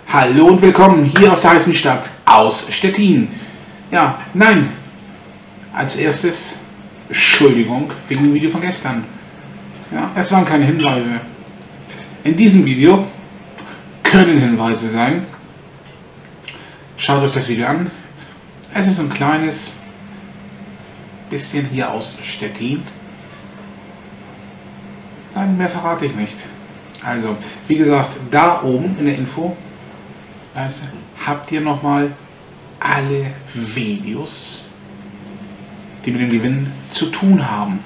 Hallo und willkommen hier aus der heißen Stadt, aus Stettin. Ja, nein, als erstes, Entschuldigung wegen dem Video von gestern. Ja, es waren keine Hinweise. In diesem Video können Hinweise sein. Schaut euch das Video an. Es ist ein kleines bisschen hier aus Stettin. Nein, mehr verrate ich nicht. Also, wie gesagt, da oben in der Info habt ihr nochmal alle Videos, die mit dem Gewinn zu tun haben.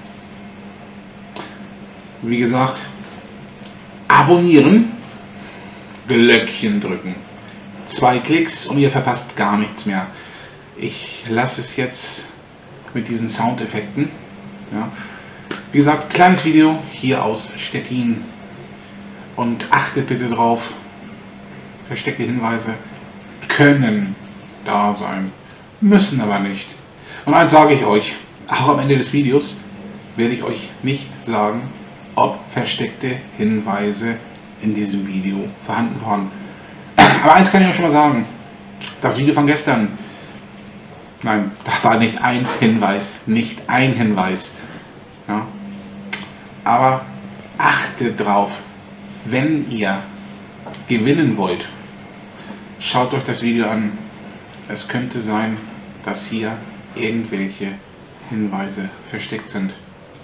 Wie gesagt, abonnieren, Glöckchen drücken. 2 Klicks und ihr verpasst gar nichts mehr. Ich lasse es jetzt mit diesen Soundeffekten. Ja. Wie gesagt, kleines Video hier aus Stettin. Und achtet bitte drauf, versteckte Hinweise können da sein, müssen aber nicht. Und eins sage ich euch, auch am Ende des Videos werde ich euch nicht sagen, ob versteckte Hinweise in diesem Video vorhanden waren. Aber eins kann ich euch schon mal sagen, das Video von gestern, nein, da war nicht ein Hinweis, nicht ein Hinweis. Ja. Aber achtet drauf, wenn ihr gewinnen wollt, schaut euch das Video an. Es könnte sein, dass hier irgendwelche Hinweise versteckt sind.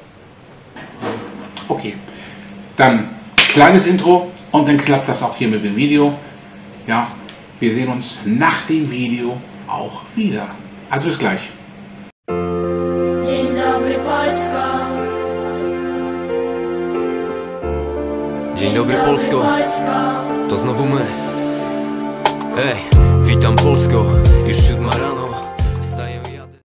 Okay, dann kleines Intro und dann klappt das auch hier mit dem Video. Ja, wir sehen uns nach dem Video auch wieder. Also bis gleich. Dzień dobry Polsko. Dzień dobry Polsko, to znowu my. Ej, witam Polsko, już 7 rano, wstaję i jadę.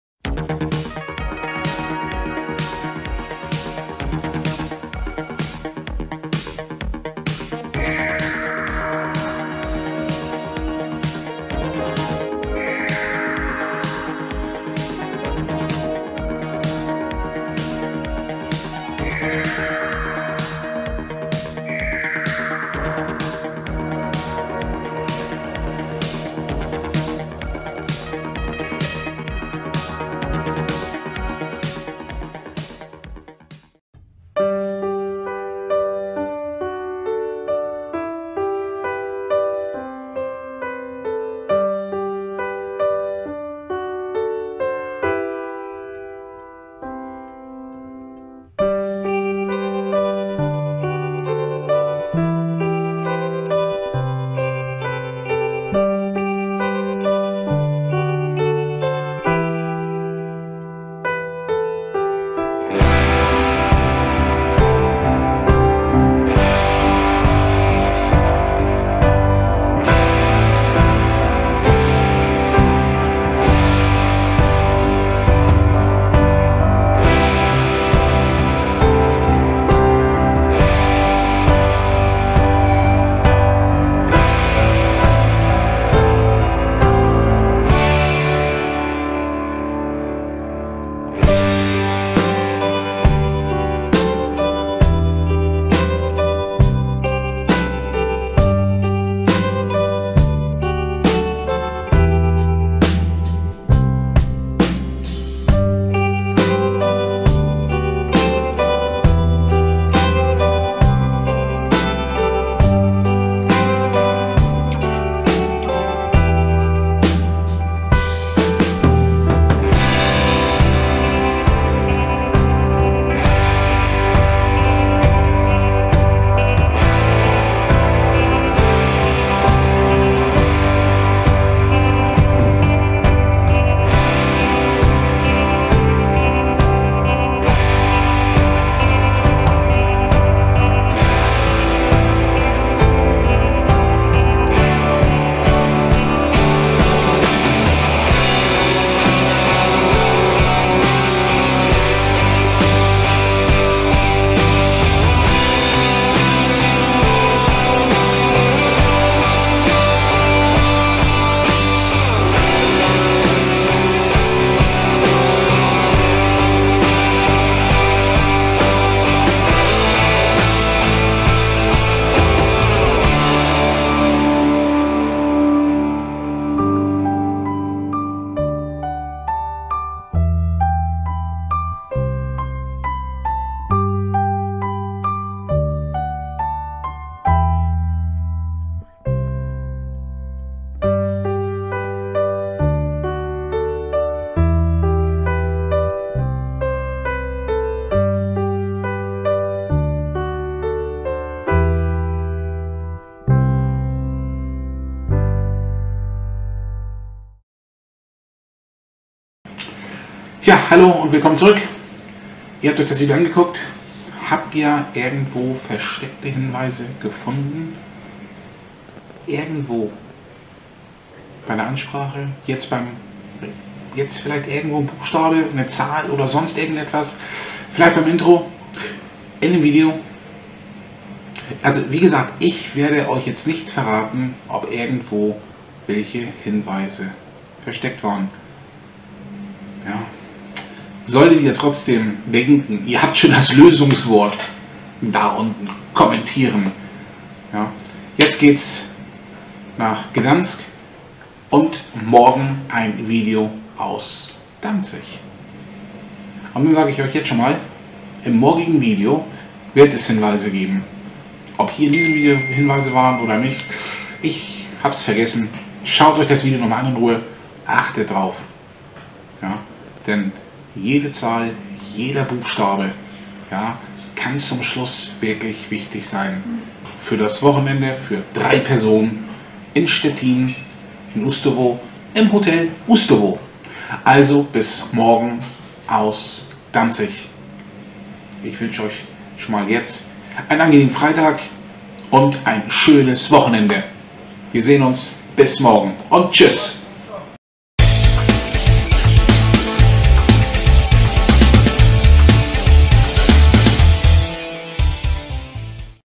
Ja, hallo und willkommen zurück. Ihr habt euch das Video angeguckt. Habt ihr irgendwo versteckte Hinweise gefunden? Irgendwo bei der Ansprache, jetzt vielleicht irgendwo ein Buchstabe, eine Zahl oder sonst irgendetwas, vielleicht beim Intro, in dem Video. Also wie gesagt, ich werde euch jetzt nicht verraten, ob irgendwo welche Hinweise versteckt waren. Ja. Solltet ihr trotzdem denken, ihr habt schon das Lösungswort, da unten kommentieren. Ja. Jetzt geht's nach Gdansk und morgen ein Video aus Danzig. Und dann sage ich euch jetzt schon mal, im morgigen Video wird es Hinweise geben. Ob hier in diesem Video Hinweise waren oder nicht, ich habe es vergessen. Schaut euch das Video nochmal an in Ruhe, achtet drauf. Ja, denn jede Zahl, jeder Buchstabe, ja, kann zum Schluss wirklich wichtig sein. Für das Wochenende, für 3 Personen in Stettin, in Ustovo, im Hotel Ustovo. Also bis morgen aus Danzig. Ich wünsche euch schon mal jetzt einen angenehmen Freitag und ein schönes Wochenende. Wir sehen uns bis morgen und tschüss.